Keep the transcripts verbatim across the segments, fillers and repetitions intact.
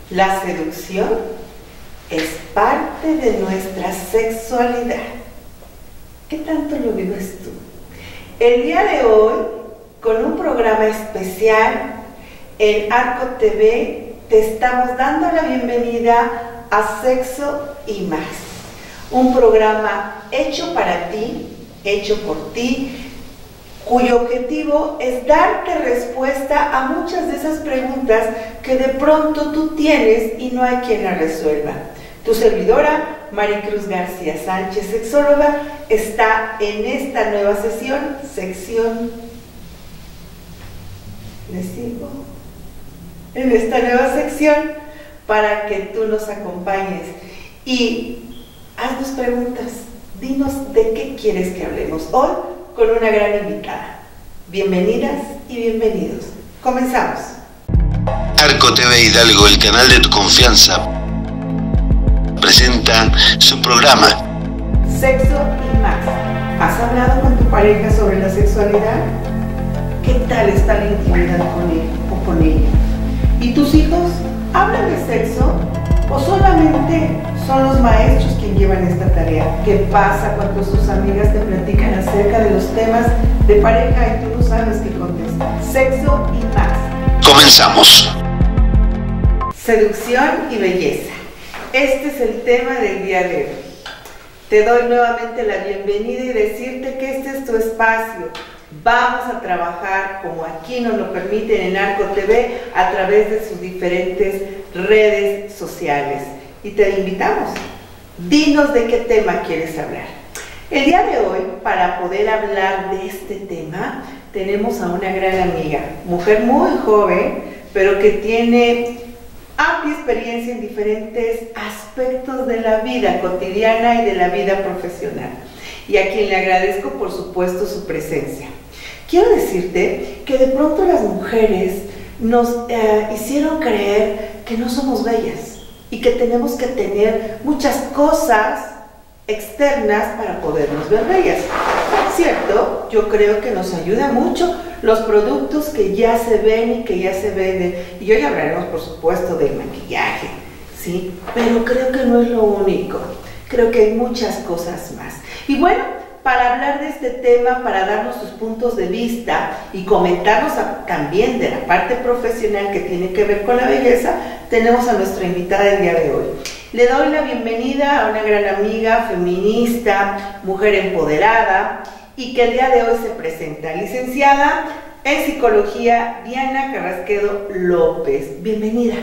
La seducción es parte de nuestra sexualidad. ¿Qué tanto lo vives tú? El día de hoy, con un programa especial en Arco T V, te estamos dando la bienvenida a Sexo y Más. Un programa hecho para ti, hecho por ti, cuyo objetivo es darte respuesta a muchas de esas preguntas que de pronto tú tienes y no hay quien la resuelva. Tu servidora, Maricruz García Sánchez, sexóloga, está en esta nueva sesión, sección, ¿les digo? En esta nueva sección, para que tú nos acompañes y haznos preguntas, dinos de qué quieres que hablemos hoy, con una gran invitada. Bienvenidas y bienvenidos. Comenzamos. Arco T V Hidalgo, el canal de tu confianza, presenta su programa Sexo y Más. ¿Has hablado con tu pareja sobre la sexualidad? ¿Qué tal está la intimidad con él o con ella? ¿Y tus hijos hablan de sexo o solamente son los maestros quienes llevan esta tarea? ¿Qué pasa cuando tus amigas te platican acerca de los temas de pareja y tú no sabes qué contestar? Sexo y Más. Comenzamos. Seducción y belleza. Este es el tema del día de hoy. Te doy nuevamente la bienvenida y decirte que este es tu espacio. Vamos a trabajar como aquí nos lo permiten en Arco T V a través de sus diferentes redes sociales. Y te invitamos, dinos de qué tema quieres hablar. El día de hoy, para poder hablar de este tema, tenemos a una gran amiga, mujer muy joven, pero que tiene amplia experiencia en diferentes aspectos de la vida cotidiana y de la vida profesional. Y a quien le agradezco, por supuesto, su presencia. Quiero decirte que de pronto las mujeres nos eh, hicieron creer que no somos bellas y que tenemos que tener muchas cosas externas para podernos ver bellas. ¿Cierto? Yo creo que nos ayuda mucho los productos que ya se ven y que ya se venden. Y hoy hablaremos, por supuesto, del maquillaje, ¿sí? Pero creo que no es lo único. Creo que hay muchas cosas más. Y bueno, para hablar de este tema, para darnos sus puntos de vista y comentarnos a, también de la parte profesional que tiene que ver con la belleza, tenemos a nuestra invitada el día de hoy. Le doy la bienvenida a una gran amiga, feminista, mujer empoderada y que el día de hoy se presenta, licenciada en Psicología, Diana Carrasquedo López. Bienvenida.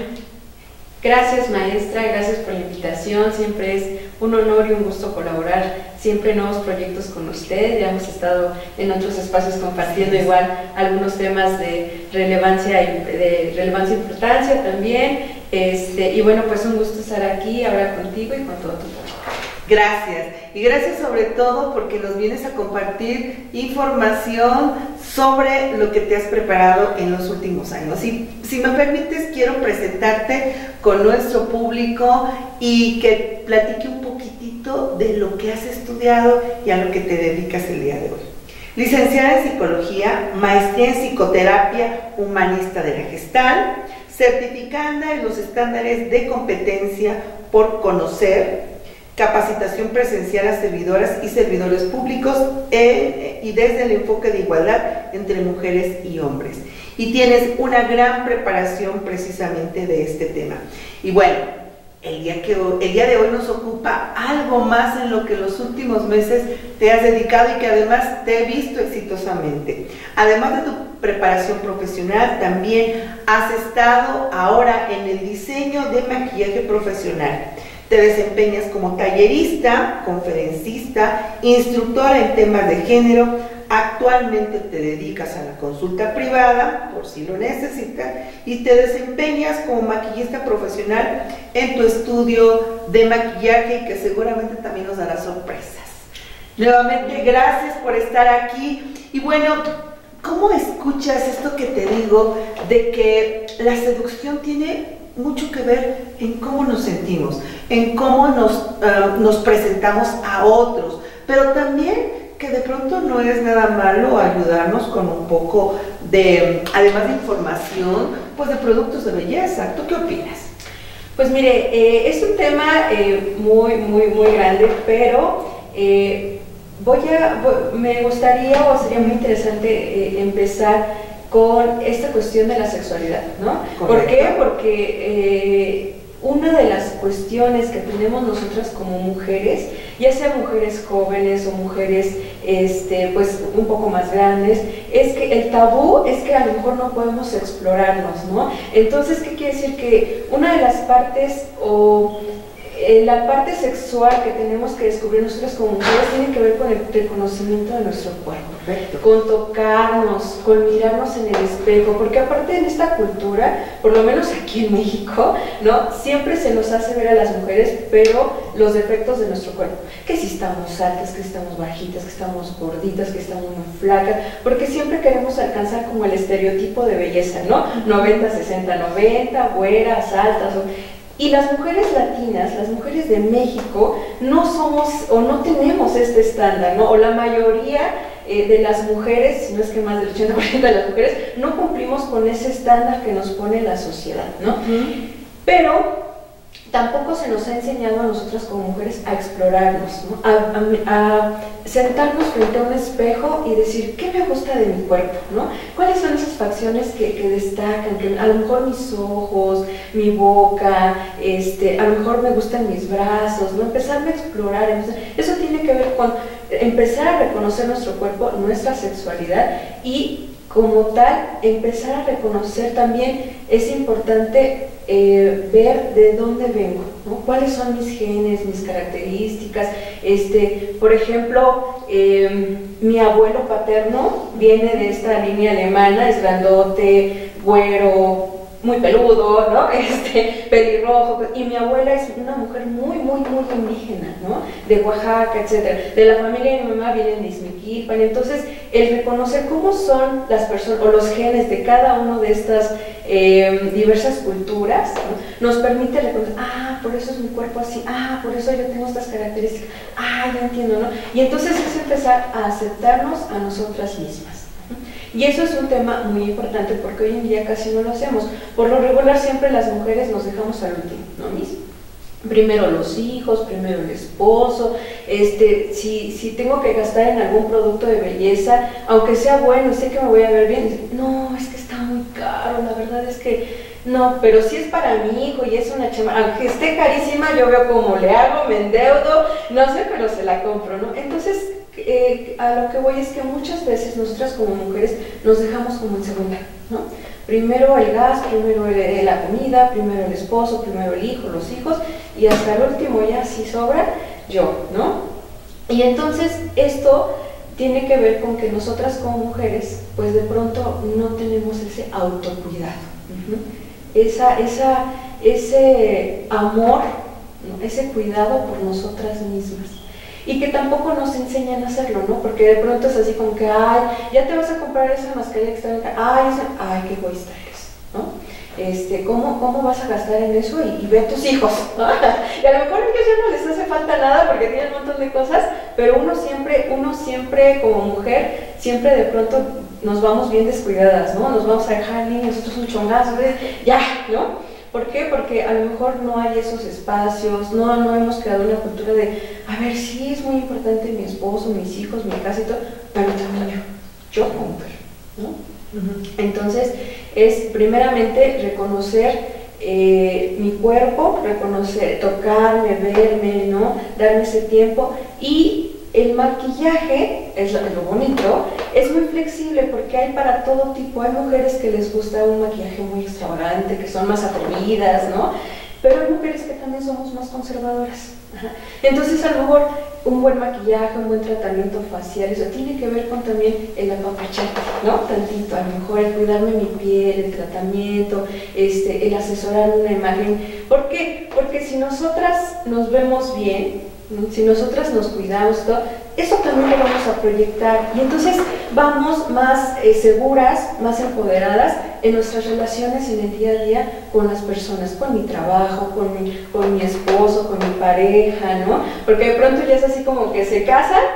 Gracias, maestra, gracias por la invitación. Siempre es un honor y un gusto colaborar siempre en nuevos proyectos con usted. Ya hemos estado en otros espacios compartiendo igual algunos temas de relevancia y de relevancia e importancia también. Este, y bueno, pues un gusto estar aquí, hablar contigo y con todo tu público. Gracias, y gracias sobre todo porque nos vienes a compartir información sobre lo que te has preparado en los últimos años. Y si me permites, quiero presentarte con nuestro público y que platique un poquitito de lo que has estudiado y a lo que te dedicas el día de hoy. Licenciada en Psicología, maestría en Psicoterapia Humanista de la Gestalt, certificada en los estándares de competencia por conocer, capacitación presencial a servidoras y servidores públicos eh, y desde el enfoque de igualdad entre mujeres y hombres. Y tienes una gran preparación precisamente de este tema. Y bueno, el día, que, el día de hoy nos ocupa algo más en lo que los últimos meses te has dedicado y que además te he visto exitosamente. Además de tu preparación profesional, también has estado ahora en el diseño de maquillaje profesional. Te desempeñas como tallerista, conferencista, instructora en temas de género. Actualmente te dedicas a la consulta privada, por si lo necesitas, y te desempeñas como maquillista profesional en tu estudio de maquillaje y que seguramente también nos dará sorpresas. Nuevamente, gracias por estar aquí. Y bueno, ¿cómo escuchas esto que te digo de que la seducción tiene mucho que ver en cómo nos sentimos, en cómo nos, uh, nos presentamos a otros, pero también que de pronto no es nada malo ayudarnos con un poco de, además de información, pues de productos de belleza? ¿Tú qué opinas? Pues mire, eh, es un tema eh, muy, muy, muy grande, pero eh, voy a, voy, me gustaría o sería muy interesante eh, empezar con esta cuestión de la sexualidad, ¿no? Correcto. ¿Por qué? Porque eh, una de las cuestiones que tenemos nosotras como mujeres, ya sea mujeres jóvenes o mujeres este, pues un poco más grandes, es que el tabú es que a lo mejor no podemos explorarnos, ¿no? Entonces, ¿qué quiere decir? Que una de las partes o eh, la parte sexual que tenemos que descubrir nosotras como mujeres tiene que ver con el reconocimiento de nuestro cuerpo. Perfecto. Con tocarnos, con mirarnos en el espejo, porque aparte en esta cultura, por lo menos aquí en México, ¿no? Siempre se nos hace ver a las mujeres, pero los defectos de nuestro cuerpo, que si estamos altas, que si estamos bajitas, que estamos gorditas, que estamos muy flacas, porque siempre queremos alcanzar como el estereotipo de belleza, ¿no? noventa, sesenta, noventa, güeras, altas, o... Y las mujeres latinas, las mujeres de México, no somos o no tenemos este estándar, ¿no? O la mayoría eh, de las mujeres, si no es que más del ochenta por ciento de las mujeres, no cumplimos con ese estándar que nos pone la sociedad, ¿no? Uh-huh. Pero tampoco se nos ha enseñado a nosotras como mujeres a explorarnos, ¿no? a, a, a sentarnos frente a un espejo y decir, ¿qué me gusta de mi cuerpo? ¿No? ¿Cuáles son esas facciones que, que destacan? Que a lo mejor mis ojos, mi boca, este, a lo mejor me gustan mis brazos, ¿no? Empezarme a explorar. Eso tiene que ver con empezar a reconocer nuestro cuerpo, nuestra sexualidad y como tal, empezar a reconocer también, es importante eh, ver de dónde vengo, ¿no? Cuáles son mis genes, mis características. Este, por ejemplo, eh, mi abuelo paterno viene de esta línea alemana, es grandote, güero, muy peludo, ¿no? Este, pelirrojo, y mi abuela es una mujer muy, muy, muy indígena, ¿no? De Oaxaca, etcétera. De la familia de mi mamá vienen de Izmiquilpan. Entonces, el reconocer cómo son las personas, o los genes de cada una de estas eh, diversas culturas, ¿no? Nos permite reconocer, ah, por eso es mi cuerpo así, ah, por eso yo tengo estas características, ah, ya entiendo, ¿no? Y entonces es empezar a aceptarnos a nosotras mismas. Y eso es un tema muy importante porque hoy en día casi no lo hacemos. Por lo regular siempre las mujeres nos dejamos al último, ¿no? Primero los hijos, primero el esposo, este, si, si tengo que gastar en algún producto de belleza, aunque sea bueno y sé que me voy a ver bien, no, es que está muy caro, la verdad es que no, pero si es para mi hijo y es una chama, aunque esté carísima, yo veo cómo le hago, me endeudo, no sé, pero se la compro, ¿no? Entonces, Eh, a lo que voy es que muchas veces nosotras como mujeres nos dejamos como en segunda, ¿no? Primero el gas, primero el, la comida, primero el esposo, primero el hijo, los hijos, y hasta el último ya si sobra, yo, ¿no? Y entonces esto tiene que ver con que nosotras como mujeres, pues de pronto no tenemos ese autocuidado, uh-huh. esa, esa, ese amor, ¿no? Ese cuidado por nosotras mismas. Y que tampoco nos enseñan a hacerlo, ¿no? Porque de pronto es así como que, ay, ya te vas a comprar esa mascarilla extra, ay, esa, ay, qué egoísta eres, ¿no? Este, ¿cómo, ¿Cómo vas a gastar en eso? Y, y ve a tus hijos, ¿no? Y a lo mejor a ellos ya no les hace falta nada porque tienen un montón de cosas, pero uno siempre, uno siempre como mujer, siempre de pronto nos vamos bien descuidadas, ¿no? Nos vamos a dejar niños, nosotros un chongazo, de, ya, ¿no? ¿Por qué? Porque a lo mejor no hay esos espacios, no, no hemos creado una cultura de, a ver, sí es muy importante mi esposo, mis hijos, mi casa y todo, pero también yo, yo como mujer, ¿no? Uh-huh. Entonces, es primeramente reconocer eh, mi cuerpo, reconocer, tocarme, verme, ¿no? Darme ese tiempo. Y el maquillaje, es lo, lo bonito, es muy flexible porque hay para todo tipo. Hay mujeres que les gusta un maquillaje muy extravagante, que son más atrevidas, ¿no? Pero hay mujeres que también somos más conservadoras. Ajá. Entonces, a lo mejor un buen maquillaje, un buen tratamiento facial, eso tiene que ver con también el apapacharte, ¿no? Tantito, a lo mejor el cuidarme mi piel, el tratamiento, este, el asesorar una imagen. ¿Por qué? Porque si nosotras nos vemos bien, si nosotras nos cuidamos, todo, eso también lo vamos a proyectar y entonces vamos más eh, seguras, más empoderadas en nuestras relaciones en el día a día con las personas, con mi trabajo, con mi, con mi esposo, con mi pareja, ¿no? Porque de pronto ya es así como que se casan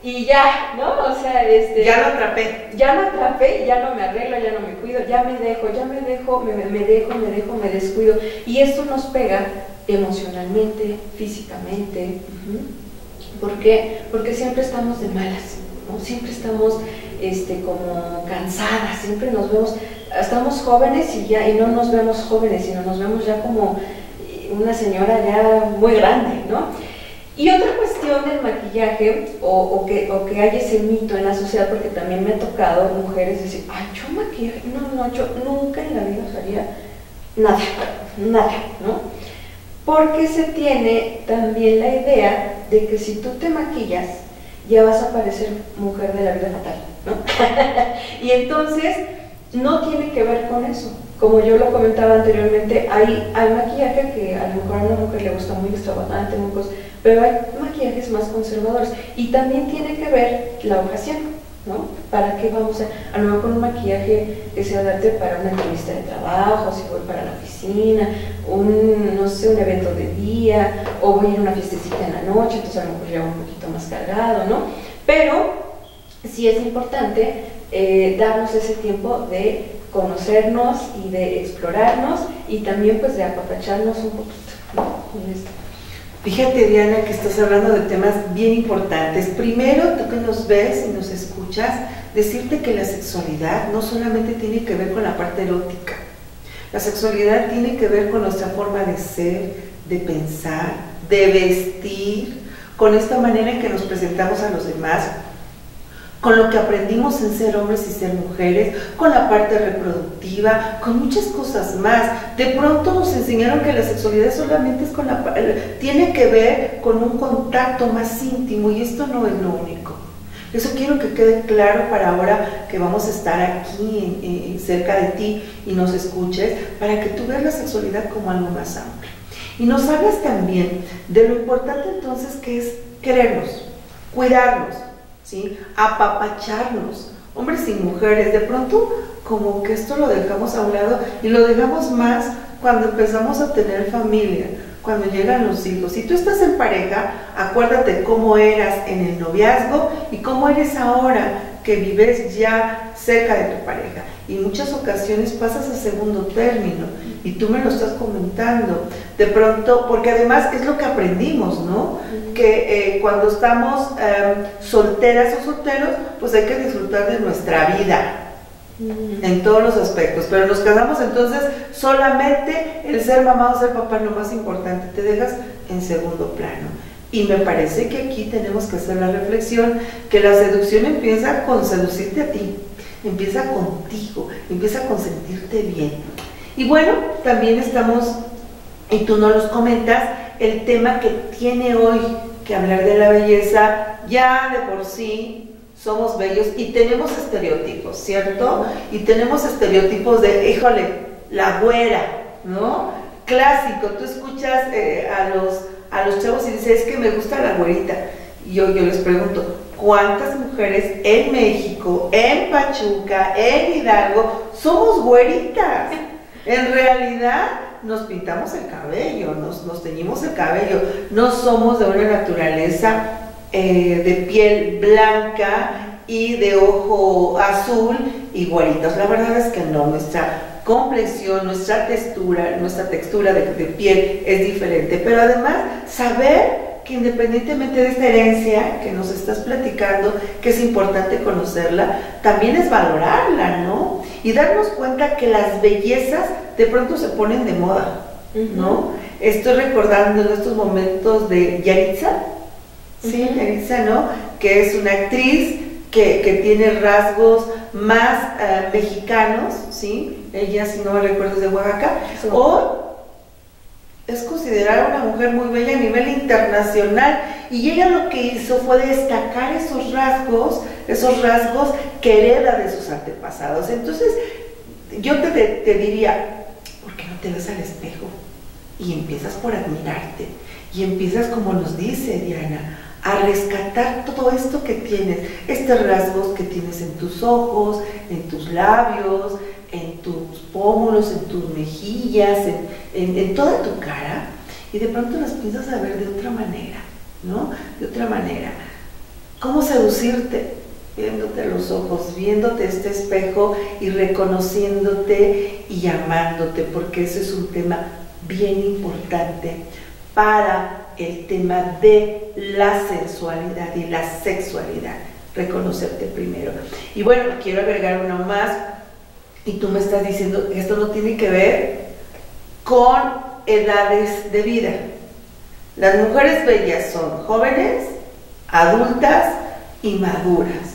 y ya, ¿no? O sea, este... Ya lo atrapé. Ya lo atrapé, ya no me arreglo, ya no me cuido, ya me dejo, ya me dejo, me, me dejo, me dejo, me descuido. Y esto nos pega emocionalmente, físicamente. Uh-huh. ¿Por qué? Porque siempre estamos de malas, ¿no? Siempre estamos este, como cansadas, siempre nos vemos, estamos jóvenes y ya, y no nos vemos jóvenes, sino nos vemos ya como una señora ya muy grande, ¿no? Y otra cuestión del maquillaje, o, o, que, o que hay ese mito en la sociedad, porque también me ha tocado mujeres decir, ay, yo maquillaje, no, no, yo nunca en la vida usaría nada, nada, ¿no? Porque se tiene también la idea de que si tú te maquillas, ya vas a parecer mujer de la vida fatal, ¿no? Y entonces, no tiene que ver con eso. Como yo lo comentaba anteriormente, hay, hay maquillaje que a lo mejor a una mujer le gusta muy extravagante, muy cosas, pero hay maquillajes más conservadores y también tiene que ver la ocasión, ¿no? ¿Para qué vamos a, a lo mejor un maquillaje que se adapte para una entrevista de trabajo, si voy para la oficina, un, no sé, un evento de día, o voy a ir a una fiestecita en la noche, entonces a lo mejor llevo un poquito más cargado, ¿no? Pero sí es importante eh, darnos ese tiempo de conocernos y de explorarnos y también pues de apapacharnos un poquito, ¿no? Con esto. Fíjate, Diana, que estás hablando de temas bien importantes. Primero, tú que nos ves y nos escuchas, decirte que la sexualidad no solamente tiene que ver con la parte erótica. La sexualidad tiene que ver con nuestra forma de ser, de pensar, de vestir, con esta manera en que nos presentamos a los demás, con lo que aprendimos en ser hombres y ser mujeres, con la parte reproductiva, con muchas cosas más. De pronto nos enseñaron que la sexualidad solamente es con la, tiene que ver con un contacto más íntimo, y esto no es lo único. Eso quiero que quede claro para ahora que vamos a estar aquí en, en, cerca de ti y nos escuches, para que tú veas la sexualidad como algo más amplio. Y nos hablas también de lo importante entonces que es querernos, cuidarnos, ¿sí? Apapacharnos, hombres y mujeres. De pronto como que esto lo dejamos a un lado y lo dejamos más cuando empezamos a tener familia, cuando llegan los hijos. Si tú estás en pareja, acuérdate cómo eras en el noviazgo y cómo eres ahora que vives ya cerca de tu pareja. Y en muchas ocasiones pasas a segundo término, y tú me lo estás comentando. De pronto, porque además es lo que aprendimos, ¿no? Uh-huh. Que eh, cuando estamos eh, solteras o solteros, pues hay que disfrutar de nuestra vida. Uh-huh. En todos los aspectos, pero nos casamos, entonces solamente el ser mamá o ser papá es lo más importante, te dejas en segundo plano. Y me parece que aquí tenemos que hacer la reflexión que la seducción empieza con seducirte a ti, empieza contigo, empieza con sentirte bien. Y bueno, también estamos, y tú nos los comentas, el tema que tiene hoy que hablar de la belleza. Ya de por sí somos bellos y tenemos estereotipos, ¿cierto? Y tenemos estereotipos de, híjole, la güera, ¿no? Clásico, tú escuchas eh, a los a los chavos y dices, es que me gusta la güerita. Y yo, yo les pregunto, ¿cuántas mujeres en México, en Pachuca, en Hidalgo, somos güeritas? En realidad nos pintamos el cabello, nos, nos teñimos el cabello, no somos de una naturaleza eh, de piel blanca y de ojo azul y güeritos. La verdad es que no, nuestra complexión, nuestra textura, nuestra textura de, de piel es diferente, pero además saber que independientemente de esta herencia que nos estás platicando, que es importante conocerla, también es valorarla, ¿no? Y darnos cuenta que las bellezas de pronto se ponen de moda, ¿no? Estoy recordando en estos momentos de Yaritza, ¿sí? Uh-huh. Yaritza, ¿no? Que es una actriz que, que tiene rasgos más uh, mexicanos, ¿sí? Ella, si no me recuerdo, es de Oaxaca. Sí. O es considerada una mujer muy bella a nivel internacional, y ella lo que hizo fue destacar esos rasgos, esos rasgos que hereda de sus antepasados. Entonces, yo te, te, te diría, ¿por qué no te ves al espejo? Y empiezas por admirarte, y empiezas, como nos dice Diana, a rescatar todo esto que tienes, estos rasgos que tienes en tus ojos, en tus labios, en tus pómulos, en tus mejillas, en, en, en toda tu cara, y de pronto las piensas a ver de otra manera, ¿no? De otra manera. cómo seducirte, viéndote a los ojos, viéndote este espejo y reconociéndote y amándote, porque ese es un tema bien importante para el tema de la sensualidad y la sexualidad, reconocerte primero. Y bueno, quiero agregar uno más, y tú me estás diciendo que esto no tiene que ver con edades de vida. Las mujeres bellas son jóvenes, adultas y maduras.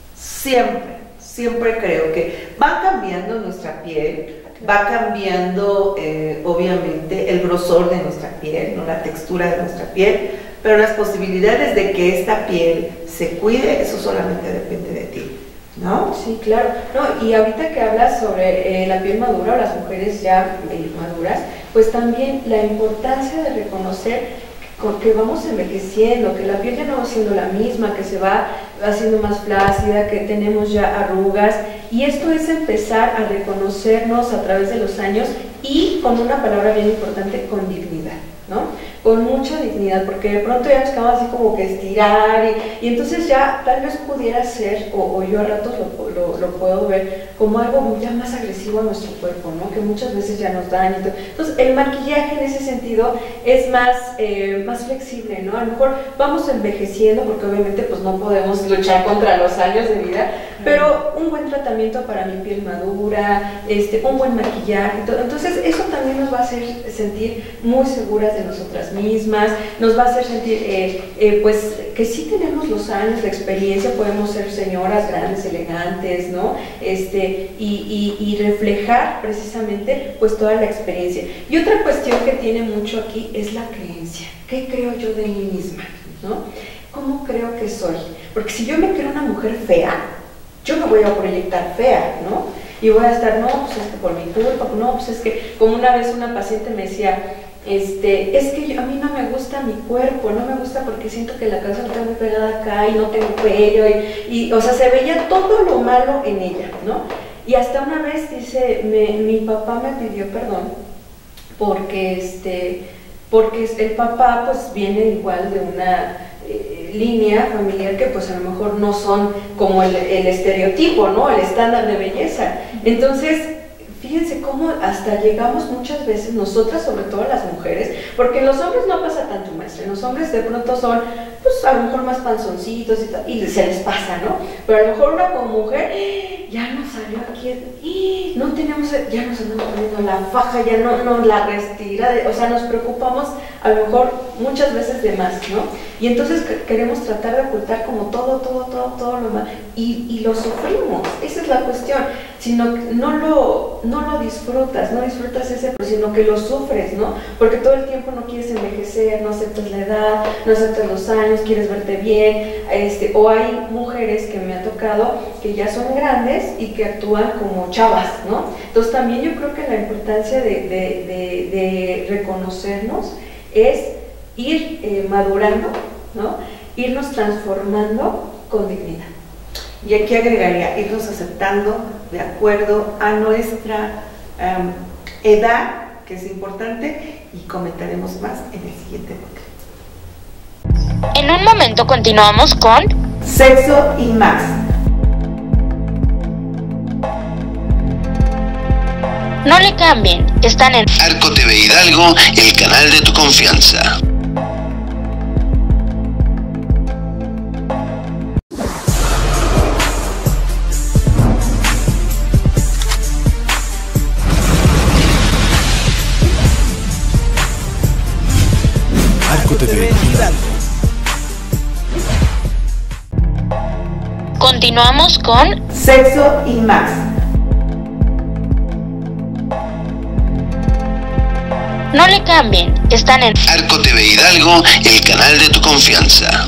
Siempre, siempre creo que va cambiando nuestra piel, va cambiando eh, obviamente el grosor de nuestra piel, ¿no? La textura de nuestra piel, pero las posibilidades de que esta piel se cuide, eso solamente depende de ti, ¿no? Sí, claro. No, y ahorita que hablas sobre eh, la piel madura o las mujeres ya eh, maduras, pues también la importancia de reconocer que vamos envejeciendo, que la piel ya no va siendo la misma, que se va haciendo más flácida, que tenemos ya arrugas, y esto es empezar a reconocernos a través de los años y con una palabra bien importante, con dignidad, ¿no? Con mucha dignidad, porque de pronto ya nos quedamos así como que estirar y, y entonces ya tal vez pudiera ser, o, o yo a ratos lo, lo, lo puedo ver como algo ya más agresivo a nuestro cuerpo, ¿no? Que muchas veces ya nos daña y todo. Entonces el maquillaje en ese sentido es más, eh, más flexible, ¿no? A lo mejor vamos envejeciendo porque obviamente pues no podemos luchar contra los años de vida, pero un buen tratamiento para mi piel madura, este, un buen maquillaje, todo. Entonces eso también nos va a hacer sentir muy seguras de nosotras mismas, nos va a hacer sentir eh, eh, pues que sí tenemos los años de experiencia, podemos ser señoras grandes, elegantes, ¿no? Este, y, y, y reflejar precisamente pues toda la experiencia. Y otra cuestión que tiene mucho aquí es la creencia. ¿Qué creo yo de mí misma? ¿No? ¿Cómo creo que soy? Porque si yo me creo una mujer fea, yo me voy a proyectar fea, ¿no? Y voy a estar, no, pues es que por mi culpa, no, pues es que, como una vez una paciente me decía, este, es que yo, a mí no me gusta mi cuerpo, no me gusta porque siento que la cabeza está muy pegada acá y no tengo cuello, y, y, o sea, se veía todo lo malo en ella, ¿no? Y hasta una vez, dice, me, mi papá me pidió perdón porque, este, porque el papá, pues, viene igual de una eh, línea familiar que, pues, a lo mejor no son como el, el estereotipo, ¿no? El estándar de belleza. Entonces, fíjense cómo hasta llegamos muchas veces, nosotras, sobre todo las mujeres, porque en los hombres no pasa tanto, maestra, en los hombres de pronto son, pues a lo mejor más panzoncitos y, tal, y se les pasa, ¿no? Pero a lo mejor una como mujer, ya nos salió aquí, y no tenemos, ya nos andamos poniendo la faja, ya no, no la restira, o sea, nos preocupamos a lo mejor muchas veces de más, ¿no? Y entonces queremos tratar de ocultar como todo, todo, todo, todo lo más, y, y lo sufrimos, esa es la cuestión, sino que no lo, no lo disfrutas, no disfrutas ese, sino que lo sufres, ¿no? Porque todo el tiempo no quieres envejecer, no aceptas la edad, no aceptas los años, quieres verte bien, este, o hay mujeres que me ha tocado que ya son grandes y que actúan como chavas, ¿no? Entonces también yo creo que la importancia de, de, de, de reconocernos es ir eh, madurando, ¿no? Irnos transformando con dignidad. Y aquí agregaría, irnos aceptando de acuerdo a nuestra um, edad, que es importante, y comentaremos más en el siguiente bloque. En un momento continuamos con Sexo y más. No le cambien, están en Arco T V Hidalgo, el canal de tu confianza. Arco T V Hidalgo. Continuamos con Sexo y más. No le cambien, están en Arco T V Hidalgo, el canal de tu confianza.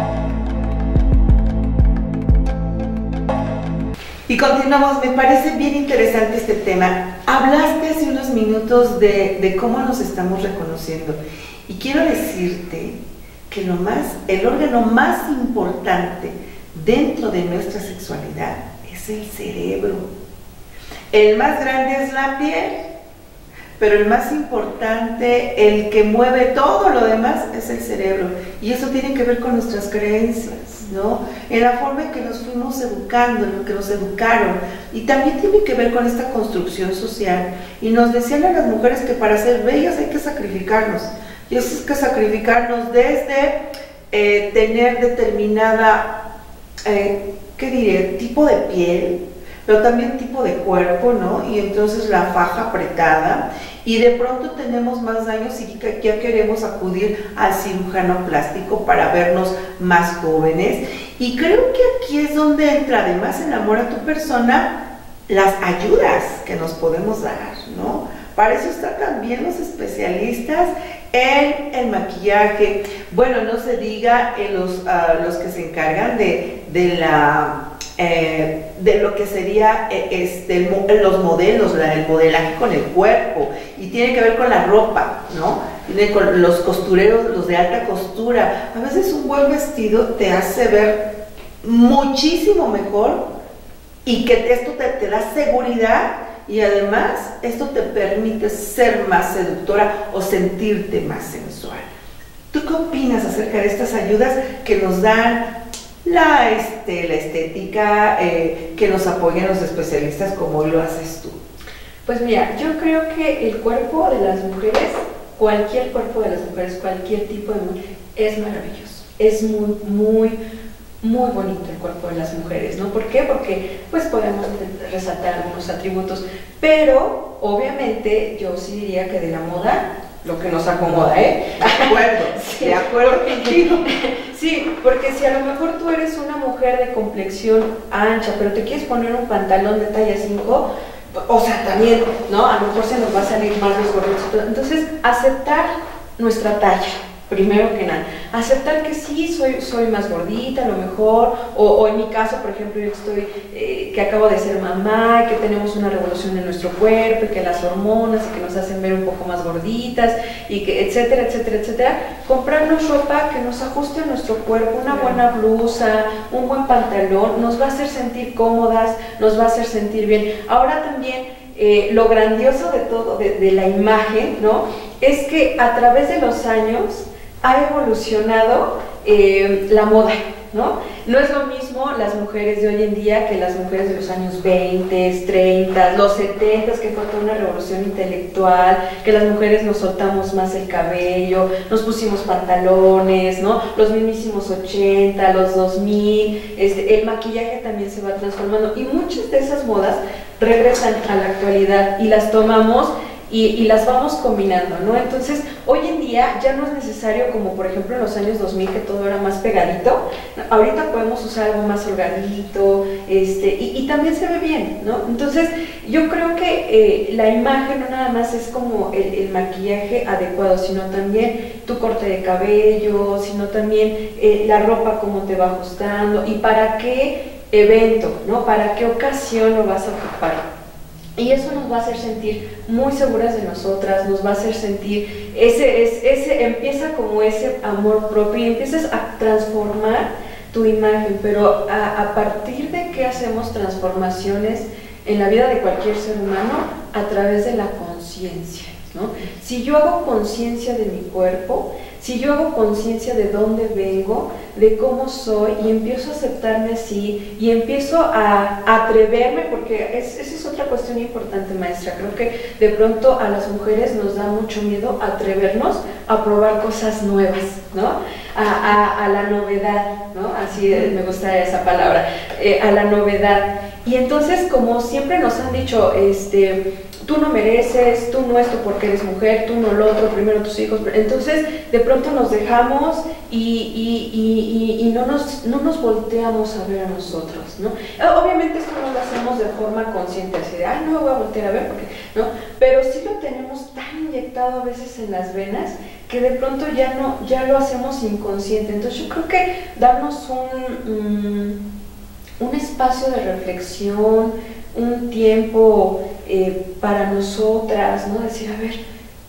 Y continuamos, me parece bien interesante este tema. Hablaste hace unos minutos de, de cómo nos estamos reconociendo. Y quiero decirte que lo más, el órgano más importante dentro de nuestra sexualidad es el cerebro. El más grande es la piel, pero el más importante, el que mueve todo lo demás, es el cerebro. Y eso tiene que ver con nuestras creencias, ¿no? En la forma en que nos fuimos educando, en lo que nos educaron. Y también tiene que ver con esta construcción social. Y nos decían a las mujeres que para ser bellas hay que sacrificarnos. Y eso es que sacrificarnos desde eh, tener determinada, eh, ¿qué diré?, tipo de piel, pero también tipo de cuerpo, ¿no? Y entonces la faja apretada, y de pronto tenemos más daños y ya queremos acudir al cirujano plástico para vernos más jóvenes. Y creo que aquí es donde entra, además en amor a tu persona, las ayudas que nos podemos dar, ¿no? Para eso están también los especialistas en el maquillaje. Bueno, no se diga en los, uh, los que se encargan de, de la... Eh, de lo que sería eh, este, el, los modelos, la, el modelaje con el cuerpo, y tiene que ver con la ropa, ¿no? Tiene con los costureros, los de alta costura. A veces un buen vestido te hace ver muchísimo mejor, y que esto te, te da seguridad, y además esto te permite ser más seductora o sentirte más sensual. ¿Tú qué opinas acerca de estas ayudas que nos dan La, este, la estética, eh, que nos apoyen los especialistas como lo haces tú? Pues mira, yo creo que el cuerpo de las mujeres, cualquier cuerpo de las mujeres, cualquier tipo de mujer, es maravilloso. Es muy, muy, muy bonito el cuerpo de las mujeres, ¿no? ¿Por qué? Porque pues podemos resaltar algunos atributos, pero obviamente yo sí diría que de la moda, lo que nos acomoda, ¿eh? De acuerdo, sí, de acuerdo contigo. Sí, porque si a lo mejor tú eres una mujer de complexión ancha, pero te quieres poner un pantalón de talla cinco, o sea, también, ¿no? A lo mejor se nos va a salir más los gorritos. Entonces, aceptar nuestra talla, primero que nada. Aceptar que sí, soy, soy más gordita, a lo mejor, o, o en mi caso, por ejemplo, yo estoy, eh, que acabo de ser mamá, que tenemos una revolución en nuestro cuerpo, y que las hormonas, y que nos hacen ver un poco más gorditas, y que etcétera, etcétera, etcétera. Comprarnos ropa que nos ajuste a nuestro cuerpo, una buena blusa, un buen pantalón, nos va a hacer sentir cómodas, nos va a hacer sentir bien. Ahora también, eh, lo grandioso de todo, de, de la imagen, ¿no?, es que a través de los años ha evolucionado eh, la moda, ¿no? No es lo mismo las mujeres de hoy en día que las mujeres de los años veinte, treinta, los setenta, que fue toda una revolución intelectual, que las mujeres nos soltamos más el cabello, nos pusimos pantalones, ¿no? Los mismísimos ochenta, los dos mil, este, el maquillaje también se va transformando, y muchas de esas modas regresan a la actualidad y las tomamos Y, y las vamos combinando, ¿no? Entonces, hoy en día ya no es necesario, como por ejemplo en los años dos mil, que todo era más pegadito. Ahorita podemos usar algo más holgadito, este, y, y también se ve bien, ¿no? Entonces, yo creo que eh, la imagen no nada más es como el, el maquillaje adecuado, sino también tu corte de cabello, sino también eh, la ropa, cómo te va ajustando, y para qué evento, ¿no? Para qué ocasión lo vas a ocupar. Y eso nos va a hacer sentir muy seguras de nosotras, nos va a hacer sentir, ese, ese, ese empieza como ese amor propio, y empiezas a transformar tu imagen. Pero a, a partir de qué hacemos transformaciones en la vida de cualquier ser humano, a través de la conciencia, ¿no? Si yo hago conciencia de mi cuerpo, si yo hago conciencia de dónde vengo, de cómo soy, y empiezo a aceptarme así, y empiezo a, a atreverme, porque es, esa es otra cuestión importante, maestra. Creo que de pronto a las mujeres nos da mucho miedo atrevernos a probar cosas nuevas, ¿no? A, a, a la novedad, ¿no? Así me gusta esa palabra, eh, a la novedad. Y entonces, como siempre nos han dicho, este... tú no mereces, tú no esto porque eres mujer, tú no lo otro, primero tus hijos. Entonces, de pronto nos dejamos y, y, y, y no, nos, no nos volteamos a ver a nosotros, ¿no? Obviamente esto no lo hacemos de forma consciente, así de, ay, no me voy a voltear a ver, porque, ¿no? Pero sí lo tenemos tan inyectado a veces en las venas, que de pronto ya, no, ya lo hacemos inconsciente. Entonces, yo creo que darnos un, um, un espacio de reflexión, un tiempo eh, para nosotras, ¿no? Decir, a ver, tantito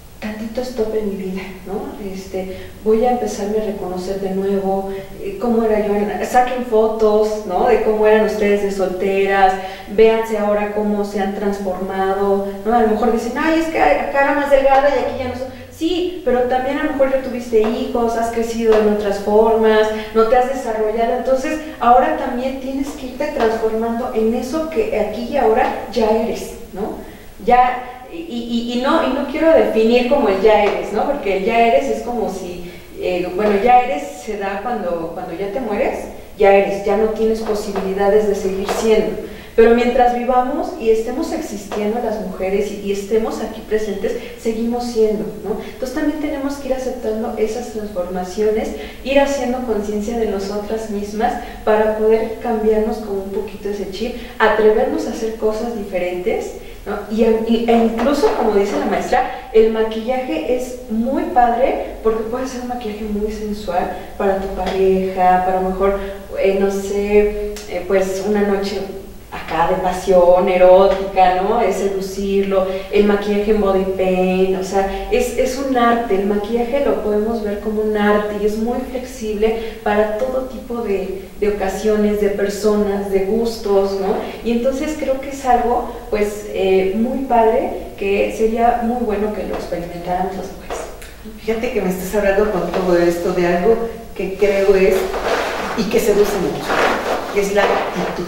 tantito stop en mi vida, ¿no? Este, voy a empezarme a reconocer de nuevo eh, cómo era yo, en, saquen fotos, ¿no? De cómo eran ustedes de solteras, véanse ahora cómo se han transformado, ¿no? A lo mejor dicen, ay, es que acá era más delgada y aquí ya no soy. Sí, pero también a lo mejor ya tuviste hijos, has crecido en otras formas, no te has desarrollado, entonces ahora también tienes que irte transformando en eso que aquí y ahora ya eres, ¿no? Ya, y, y, y, no, y no quiero definir como el ya eres, ¿no? Porque el ya eres es como si, eh, bueno, ya eres se da cuando, cuando ya te mueres, ya eres, ya no tienes posibilidades de seguir siendo. Pero mientras vivamos y estemos existiendo las mujeres y, y estemos aquí presentes, seguimos siendo, ¿no? Entonces también tenemos que ir aceptando esas transformaciones, ir haciendo conciencia de nosotras mismas para poder cambiarnos como un poquito ese chip, atrevernos a hacer cosas diferentes, ¿no? Y, y, e incluso, como dice la maestra, el maquillaje es muy padre porque puede ser un maquillaje muy sensual para tu pareja, para a lo mejor, eh, no sé, eh, pues una noche acá de pasión erótica, ¿no? Es seducirlo, el maquillaje en body paint, o sea, es, es un arte, el maquillaje lo podemos ver como un arte y es muy flexible para todo tipo de, de ocasiones, de personas, de gustos, ¿no? Y entonces creo que es algo, pues, eh, muy padre, que sería muy bueno que lo experimentáramos las mujeres. Fíjate que me estás hablando con todo esto de algo que creo es, y que seduce mucho, que es la actitud.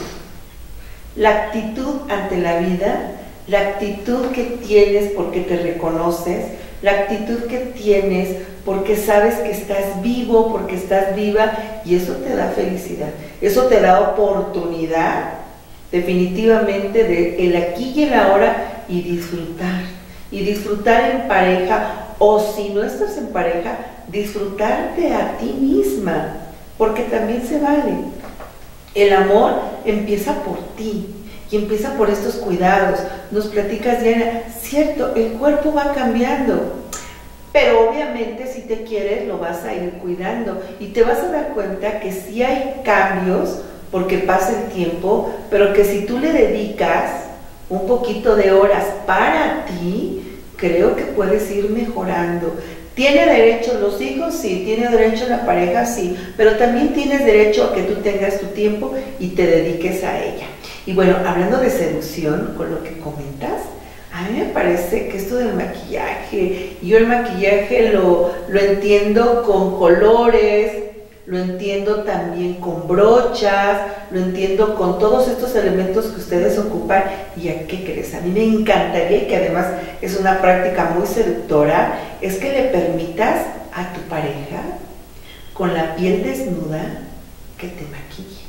La actitud ante la vida, la actitud que tienes porque te reconoces, la actitud que tienes porque sabes que estás vivo, porque estás viva, y eso te da felicidad, eso te da oportunidad definitivamente de el aquí y el ahora y disfrutar, y disfrutar en pareja, o si no estás en pareja, disfrutarte a ti misma, porque también se vale. El amor empieza por ti y empieza por estos cuidados. Nos platicas, Diana, cierto, el cuerpo va cambiando, pero obviamente si te quieres lo vas a ir cuidando y te vas a dar cuenta que sí hay cambios porque pasa el tiempo, pero que si tú le dedicas un poquito de horas para ti, creo que puedes ir mejorando. ¿Tiene derecho los hijos? Sí. ¿Tiene derecho la pareja? Sí. Pero también tienes derecho a que tú tengas tu tiempo y te dediques a ella. Y bueno, hablando de seducción, con lo que comentas, a mí me parece que esto del maquillaje, yo el maquillaje lo, lo entiendo con colores, lo entiendo también con brochas, lo entiendo con todos estos elementos que ustedes ocupan. ¿Y a qué crees? A mí me encantaría, que además es una práctica muy seductora, es que le permitas a tu pareja, con la piel desnuda, que te maquille.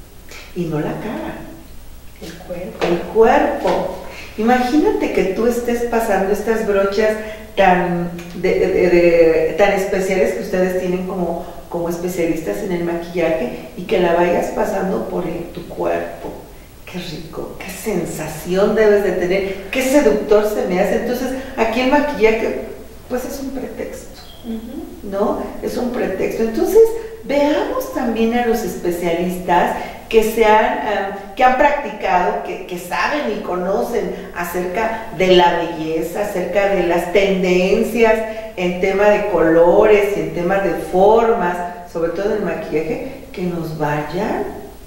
Y no la cara, el cuerpo. El cuerpo. Imagínate que tú estés pasando estas brochas tan, de, de, de, tan especiales que ustedes tienen como, como especialistas en el maquillaje, y que la vayas pasando por el, tu cuerpo. Qué rico, qué sensación debes de tener, qué seductor se me hace. Entonces aquí el maquillaje pues es un pretexto, uh-huh. ¿no? Es un pretexto. Entonces veamos también a los especialistas que, se han, uh, que han practicado, que, que saben y conocen acerca de la belleza, acerca de las tendencias en tema de colores y en tema de formas, sobre todo en el maquillaje, que nos vayan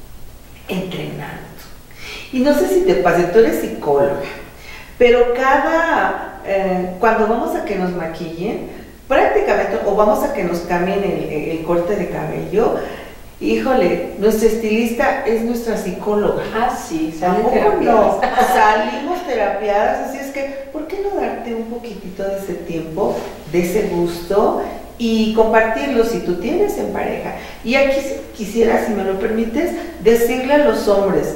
entrenando. Y no sé si te pase, tú eres psicóloga, pero cada, eh, cuando vamos a que nos maquillen, prácticamente, o vamos a que nos cambien el, el corte de cabello, híjole, nuestra estilista es nuestra psicóloga. Ah, sí, salimos terapiadas. No, salimos terapiadas, así es que, ¿por qué no darte un poquitito de ese tiempo, de ese gusto, y compartirlo si tú tienes en pareja? Y aquí quisiera, si me lo permites, decirle a los hombres,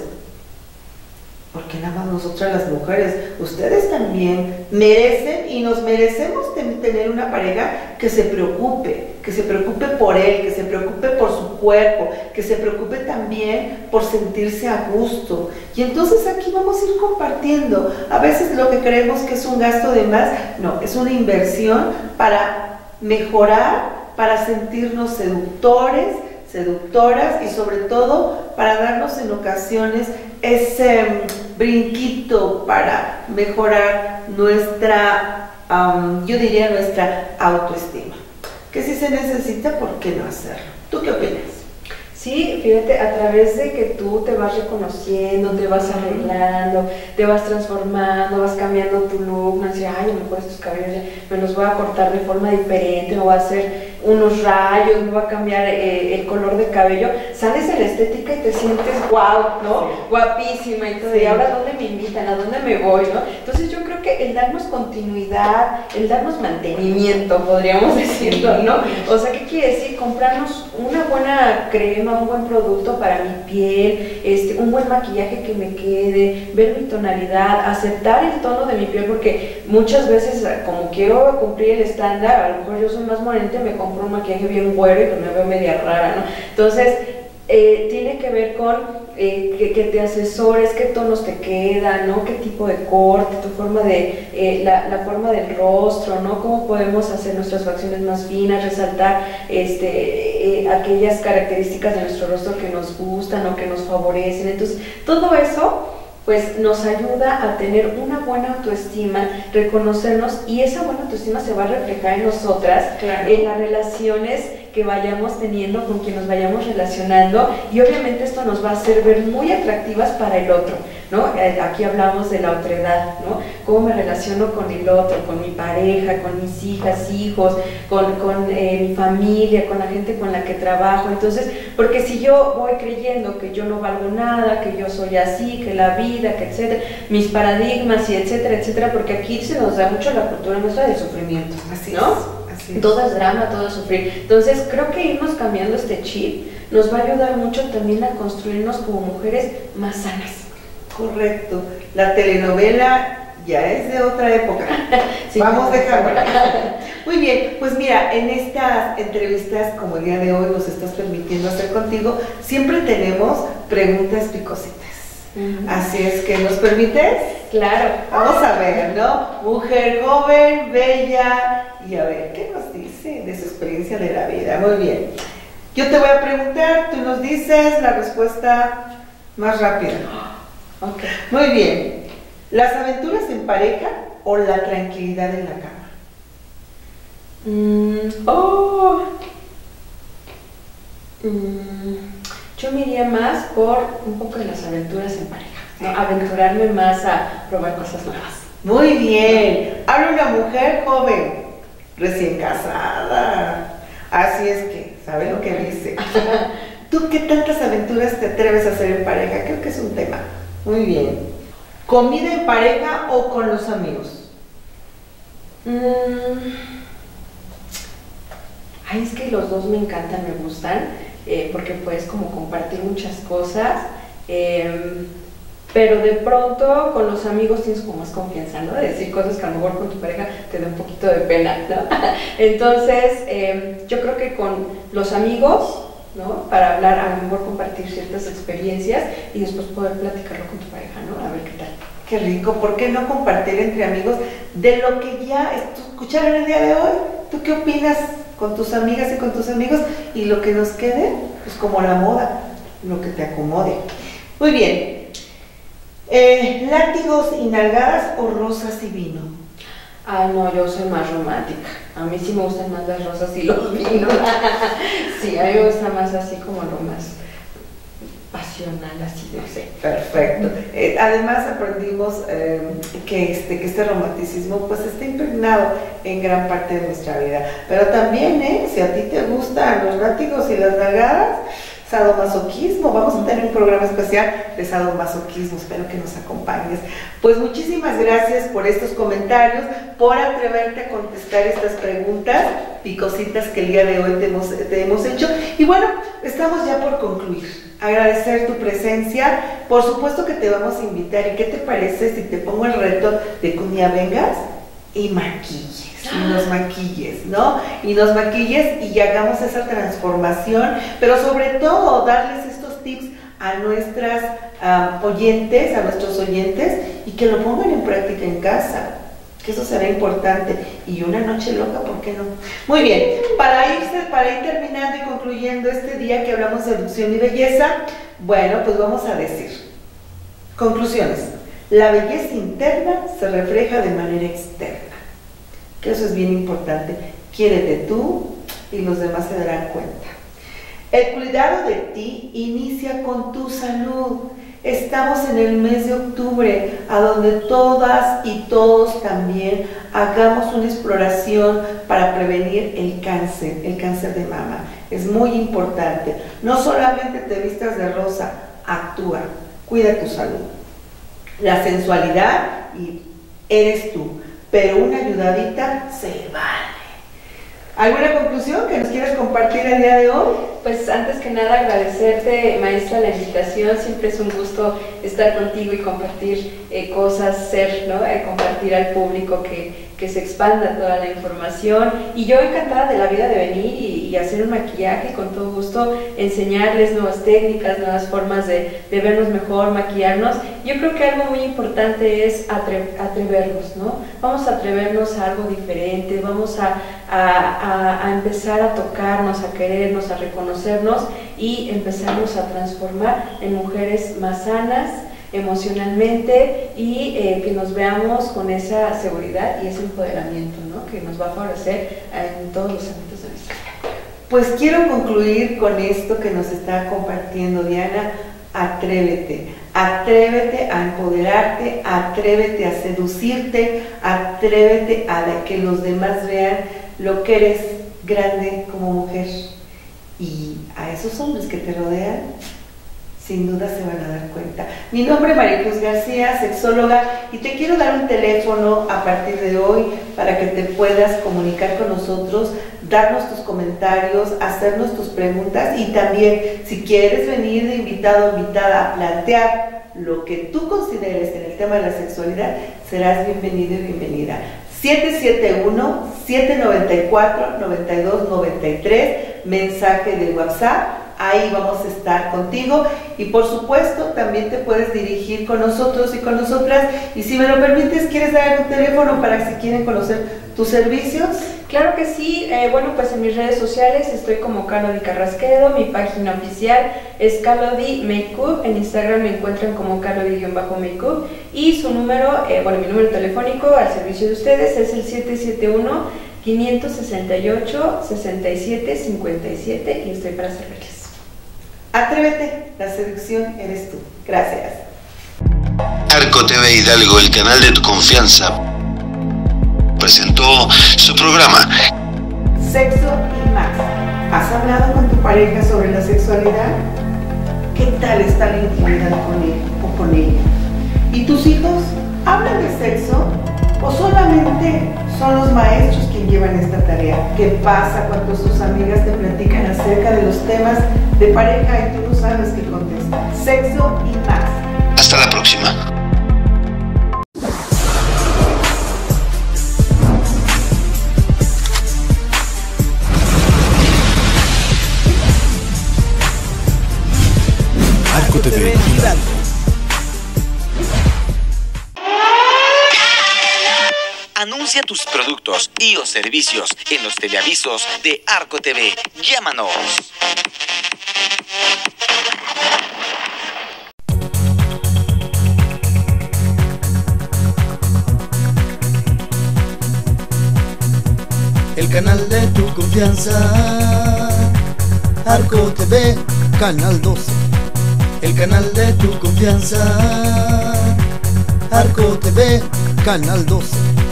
porque nada más nosotras las mujeres, ustedes también merecen y nos merecemos tener una pareja que se preocupe, que se preocupe por él, que se preocupe por su cuerpo, que se preocupe también por sentirse a gusto. Y entonces aquí vamos a ir compartiendo. A veces lo que creemos que es un gasto de más, no, es una inversión para mejorar, para sentirnos seductores, seductoras, y sobre todo para darnos en ocasiones ese brinquito para mejorar nuestra um, yo diría, nuestra autoestima. Que si se necesita, ¿por qué no hacerlo? ¿Tú qué opinas? Sí, fíjate, a través de que tú te vas reconociendo, te vas arreglando, te vas transformando, vas cambiando tu look, no decir, ay, a lo mejor estos cabellos ya me los voy a cortar de forma diferente, me voy a hacer unos rayos, me voy a cambiar eh, el color de cabello, sales de la estética y te sientes guau, ¿no? Sí. Guapísima y todo, sí. Y ahora ¿dónde me invitan? ¿A dónde me voy? ¿No? Entonces yo creo que el darnos continuidad, el darnos mantenimiento, podríamos decirlo, ¿no? O sea, ¿qué quiere decir? Comprarnos una buena crema, un buen producto para mi piel, este, un buen maquillaje que me quede, ver mi tonalidad, aceptar el tono de mi piel, porque muchas veces, como quiero cumplir el estándar, a lo mejor yo soy más morenita, me compro un maquillaje bien güero y pues me veo media rara, ¿no? Entonces, eh, tiene que ver con eh, que, que te asesores, qué tonos te quedan, ¿no? Qué tipo de corte, tu forma de, eh, la, la forma del rostro, ¿no? Cómo podemos hacer nuestras facciones más finas, resaltar este, eh, aquellas características de nuestro rostro que nos gustan o que nos favorecen. Entonces, todo eso pues nos ayuda a tener una buena autoestima, reconocernos, y esa buena autoestima se va a reflejar en nosotras, claro, en las relaciones que vayamos teniendo, con quien nos vayamos relacionando, y obviamente esto nos va a hacer ver muy atractivas para el otro, ¿no? Aquí hablamos de la otredad, ¿no? Cómo me relaciono con el otro, con mi pareja, con mis hijas, hijos, con, con eh, mi familia, con la gente con la que trabajo. Entonces, porque si yo voy creyendo que yo no valgo nada, que yo soy así, que la vida, que etcétera, mis paradigmas y etcétera, etcétera, porque aquí se nos da mucho la cultura nuestra del sufrimiento, así ¿no? Es, así es. Todo es drama, todo es sufrir. Entonces, creo que irnos cambiando este chip nos va a ayudar mucho también a construirnos como mujeres más sanas. Correcto. La telenovela ya es de otra época. Sí, vamos a dejarlo. Muy bien, pues mira, en estas entrevistas, como el día de hoy nos estás permitiendo hacer contigo, siempre tenemos preguntas picositas. Uh-huh. Así es que, ¿nos permites? Claro. Vamos a ver, ¿no? Mujer joven, bella, y a ver, ¿qué nos dice de su experiencia de la vida? Muy bien. Yo te voy a preguntar, tú nos dices la respuesta más rápida. Okay. Muy bien. ¿Las aventuras en pareja o la tranquilidad en la cama? Mm, oh. mm, yo me iría más por un poco de las aventuras en pareja, ¿no? Aventurarme más a probar cosas nuevas. Muy bien. Habla una mujer joven, recién casada. Así es que, ¿sabe lo que dice? ¿Tú qué tantas aventuras te atreves a hacer en pareja? Creo que es un tema. Muy bien. ¿Comida en pareja o con los amigos? Mm. Ay, es que los dos me encantan, me gustan, eh, porque puedes como compartir muchas cosas, eh, pero de pronto con los amigos tienes como más confianza, ¿no? De decir cosas que a lo mejor con tu pareja te da un poquito de pena, ¿no? Entonces, eh, yo creo que con los amigos, ¿no? Para hablar, a lo mejor compartir ciertas experiencias y después poder platicarlo con tu pareja, ¿no? A ver qué tal. Qué rico, ¿por qué no compartir entre amigos de lo que ya escucharon el día de hoy? ¿Tú qué opinas con tus amigas y con tus amigos? Y lo que nos quede, pues como la moda, lo que te acomode. Muy bien. Eh, ¿látigos y nalgadas o rosas y vino? Ah, no, yo soy más romántica. A mí sí me gustan más las rosas y los vinos. Sí, a mí me gusta más así como lo más pasional, así, no sé. Perfecto. Eh, además aprendimos eh, que, este, que este romanticismo pues está impregnado en gran parte de nuestra vida. Pero también, eh, si a ti te gustan los látigos y las nalgadas, sadomasoquismo, vamos a tener un programa especial de sadomasoquismo, espero que nos acompañes. Pues muchísimas gracias por estos comentarios, por atreverte a contestar estas preguntas picositas que el día de hoy te hemos, te hemos hecho. Y bueno, estamos ya por concluir. Agradecer tu presencia, por supuesto que te vamos a invitar. ¿Y qué te parece si te pongo el reto de que un día vengas y maquilles? Y nos maquilles, ¿no? Y nos maquilles y hagamos esa transformación, pero sobre todo darles estos tips a nuestras um, oyentes, a nuestros oyentes, y que lo pongan en práctica en casa, que eso será importante. Y una noche loca, ¿por qué no? Muy bien, para, irse, para ir terminando y concluyendo este día que hablamos de seducción y belleza, bueno, pues vamos a decir conclusiones. La belleza interna se refleja de manera externa. que eso es bien importante. Quiérete tú y los demás se darán cuenta. El cuidado de ti inicia con tu salud. Estamos en el mes de octubre, a donde todas y todos también hagamos una exploración para prevenir el cáncer, el cáncer de mama. Es muy importante. No solamente te vistas de rosa, actúa, cuida tu salud. La sensualidad y eres tú, pero una ayudadita se vale. ¿Alguna conclusión que nos quieras compartir el día de hoy? Pues antes que nada agradecerte, maestra, la invitación. Siempre es un gusto estar contigo y compartir eh, cosas, ser, ¿no? Eh, compartir al público que, que se expanda toda la información. Y yo encantada de la vida de venir y, y hacer un maquillaje, con todo gusto, enseñarles nuevas técnicas, nuevas formas de, de vernos mejor, maquillarnos. Yo creo que algo muy importante es atre, atrevernos, ¿no? Vamos a atrevernos a algo diferente, vamos a, a, a, a empezar a tocarnos, a querernos, a reconocernos y empezarnos a transformar en mujeres más sanas emocionalmente y eh, que nos veamos con esa seguridad y ese empoderamiento, ¿no? Que nos va a favorecer en todos los ámbitos de nuestra vida. Pues quiero concluir con esto que nos está compartiendo Diana. Atrévete, atrévete a empoderarte, atrévete a seducirte, atrévete a que los demás vean lo que eres grande como mujer. Y a esos hombres que te rodean, sin duda se van a dar cuenta. Mi nombre es Maricruz García, sexóloga, y te quiero dar un teléfono a partir de hoy para que te puedas comunicar con nosotros, darnos tus comentarios, hacernos tus preguntas y también, si quieres venir de invitado o invitada a plantear lo que tú consideres en el tema de la sexualidad, serás bienvenido y bienvenida. siete siete uno, siete nueve cuatro, nueve dos nueve tres, mensaje de WhatsApp, ahí vamos a estar contigo y por supuesto también te puedes dirigir con nosotros y con nosotras, y si me lo permites, ¿quieres dar un teléfono para si quieren conocer tus servicios? Claro que sí. Eh, bueno, pues en mis redes sociales estoy como Calody Carrasquedo, mi página oficial es Calody Makeup, en Instagram me encuentran como Calody-Makeup y su número, eh, bueno, mi número telefónico al servicio de ustedes es el siete siete uno, cinco seis ocho, seis siete cinco siete y estoy para servirles. Atrévete, la seducción eres tú. Gracias. Arco T V Hidalgo, el canal de tu confianza, presentó su programa Sexo y más. ¿Has hablado con tu pareja sobre la sexualidad? ¿Qué tal está la intimidad con él o con ella? ¿Y tus hijos hablan de sexo o solamente son los maestros quienes llevan esta tarea? ¿Qué pasa cuando sus amigas te platican acerca de los temas de pareja y tú no sabes qué contestar? Sexo y más. Hasta la próxima. Arco T V Hidalgo. Anuncia tus productos y o servicios en los teleavisos de Arco T V. Llámanos. El canal de tu confianza, Arco T V, canal doce. El canal de tu confianza, Arco T V, canal doce.